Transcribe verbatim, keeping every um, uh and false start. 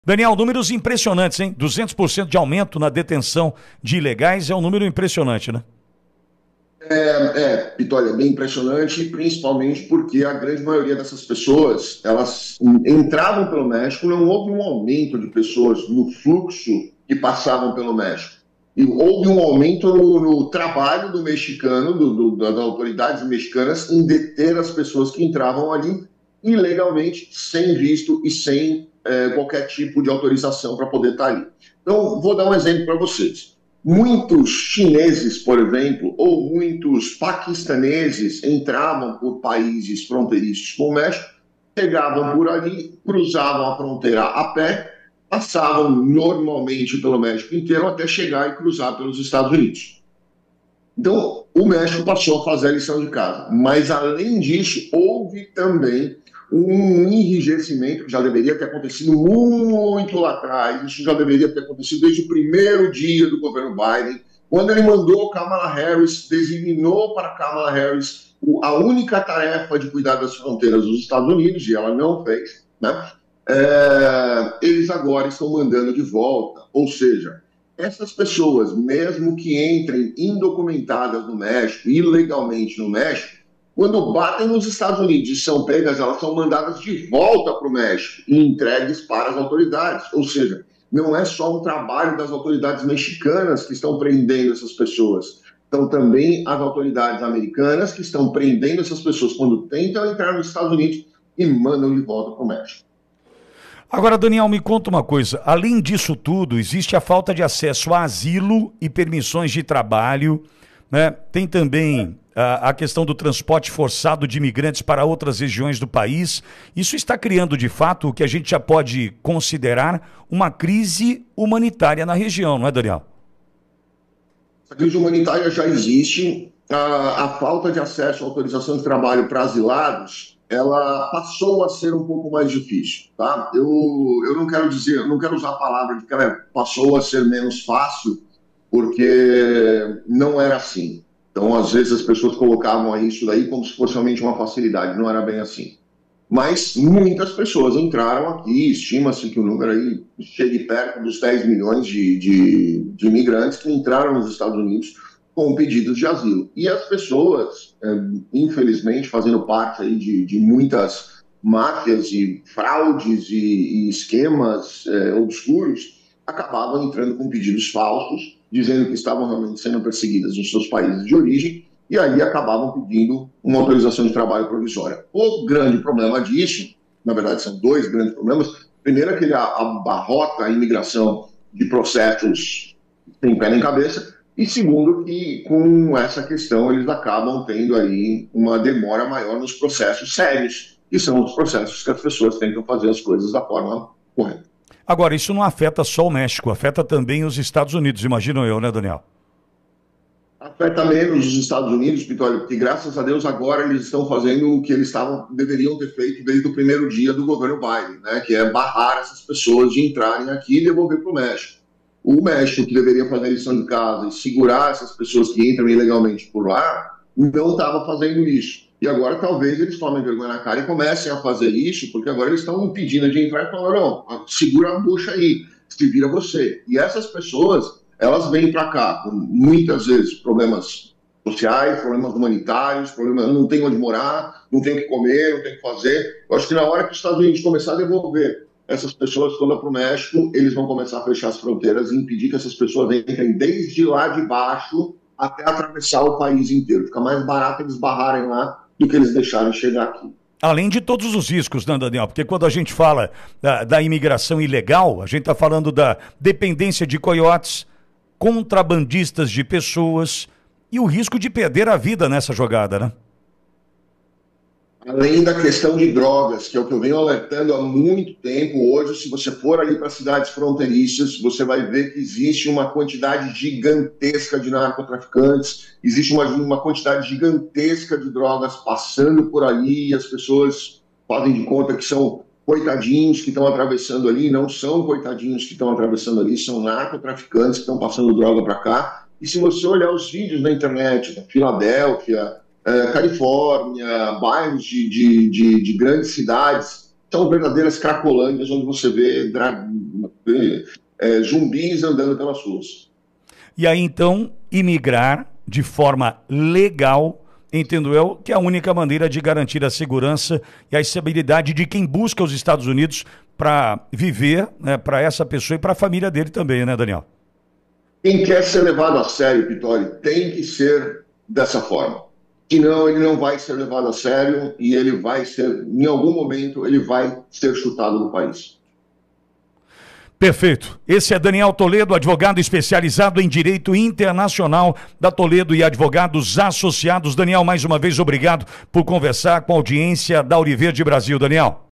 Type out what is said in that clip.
Daniel, números impressionantes, hein? duzentos por cento de aumento na detenção de ilegais é um número impressionante, né? É, é, Vitória, é bem impressionante, principalmente porque a grande maioria dessas pessoas, elas entravam pelo México, não houve um aumento de pessoas no fluxo que passavam pelo México. E houve um aumento no, no trabalho do mexicano, do, do, das autoridades mexicanas, em deter as pessoas que entravam ali ilegalmente, sem visto e sem é, qualquer tipo de autorização para poder estar ali. Então, vou dar um exemplo para vocês. Muitos chineses, por exemplo, ou muitos paquistaneses entravam por países fronteiriços com o México, chegavam por ali, cruzavam a fronteira a pé, passavam normalmente pelo México inteiro até chegar e cruzar pelos Estados Unidos. Então, o México passou a fazer a lição de casa. Mas, além disso, houve também um enrijecimento que já deveria ter acontecido muito lá atrás. Isso já deveria ter acontecido desde o primeiro dia do governo Biden, quando ele mandou Kamala Harris, designou para Kamala Harris a única tarefa de cuidar das fronteiras dos Estados Unidos, e ela não fez, né? É, eles agora estão mandando de volta. Ou seja, essas pessoas, mesmo que entrem indocumentadas no México, ilegalmente no México, quando batem nos Estados Unidos e são pegas, elas são mandadas de volta para o México e entregues para as autoridades. Ou seja, não é só um trabalho das autoridades mexicanas que estão prendendo essas pessoas. São também as autoridades americanas que estão prendendo essas pessoas quando tentam entrar nos Estados Unidos e mandam de volta para o México. Agora, Daniel, me conta uma coisa. Além disso tudo, existe a falta de acesso a asilo e permissões de trabalho, né? Tem também a, a questão do transporte forçado de imigrantes para outras regiões do país. Isso está criando, de fato, o que a gente já pode considerar uma crise humanitária na região, não é, Daniel? A crise humanitária já existe. A, a falta de acesso à autorização de trabalho para asilados, ela passou a ser um pouco mais difícil, tá? Eu, eu não quero dizer, eu não quero usar a palavra de que ela passou a ser menos fácil, porque não era assim. Então, às vezes, as pessoas colocavam isso daí como se fosse realmente uma facilidade, não era bem assim. Mas muitas pessoas entraram aqui, estima-se que o número aí chegue perto dos dez milhões de, de, de imigrantes que entraram nos Estados Unidos com pedidos de asilo. E as pessoas, é, infelizmente, fazendo parte aí de, de muitas máfias e fraudes e, e esquemas é, obscuros, acabavam entrando com pedidos falsos, dizendo que estavam realmente sendo perseguidas nos seus países de origem, e aí acabavam pedindo uma autorização de trabalho provisória. O grande problema disso, na verdade são dois grandes problemas. Primeiro é que ele abarrota a imigração de processos sem pé nem cabeça, e segundo, que com essa questão eles acabam tendo aí uma demora maior nos processos sérios, que são os processos que as pessoas tentam fazer as coisas da forma correta. Agora, isso não afeta só o México, afeta também os Estados Unidos, imagino eu, né, Daniel? Afeta menos os Estados Unidos, Vitória, porque graças a Deus agora eles estão fazendo o que eles estavam, deveriam ter feito desde o primeiro dia do governo Biden, né, que é barrar essas pessoas de entrarem aqui e devolver para o México. O México, que deveria fazer a lição de casa e segurar essas pessoas que entram ilegalmente por lá, não estava fazendo isso. E agora talvez eles tomem vergonha na cara e comecem a fazer isso, porque agora eles estão impedindo de entrar e falaram, não, segura a bucha aí, se vira você. E essas pessoas, elas vêm para cá com muitas vezes problemas sociais, problemas humanitários, problemas, não tem onde morar, não tem o que comer, não tem o que fazer. Eu acho que na hora que os Estados Unidos começar a devolver essas pessoas todas para o México, eles vão começar a fechar as fronteiras e impedir que essas pessoas entrem desde lá de baixo até atravessar o país inteiro. Fica mais barato eles barrarem lá do que eles deixarem chegar aqui. Além de todos os riscos, né, Daniel? Porque quando a gente fala da, da imigração ilegal, a gente está falando da dependência de coiotes, contrabandistas de pessoas e o risco de perder a vida nessa jogada, né? Além da questão de drogas, que é o que eu venho alertando há muito tempo, hoje, se você for ali para cidades fronteiriças, você vai ver que existe uma quantidade gigantesca de narcotraficantes, existe uma, uma quantidade gigantesca de drogas passando por ali, e as pessoas fazem de conta que são coitadinhos que estão atravessando ali, não são coitadinhos que estão atravessando ali, são narcotraficantes que estão passando droga para cá. E se você olhar os vídeos na internet, da Filadélfia, É, Califórnia, bairros de, de, de, de grandes cidades, são verdadeiras cracolândias onde você vê, dra... vê é, zumbis andando pelas ruas. E aí, então, imigrar de forma legal, entendo eu, que é a única maneira de garantir a segurança e a estabilidade de quem busca os Estados Unidos para viver, né, para essa pessoa e para a família dele também, né, Daniel? Quem quer ser levado a sério, Pitori, tem que ser dessa forma. Senão ele não vai ser levado a sério e ele vai ser, em algum momento, ele vai ser chutado do país. Perfeito. Esse é Daniel Toledo, advogado especializado em Direito Internacional da Toledo e Advogados Associados. Daniel, mais uma vez, obrigado por conversar com a audiência da Auriverde Brasil. Daniel.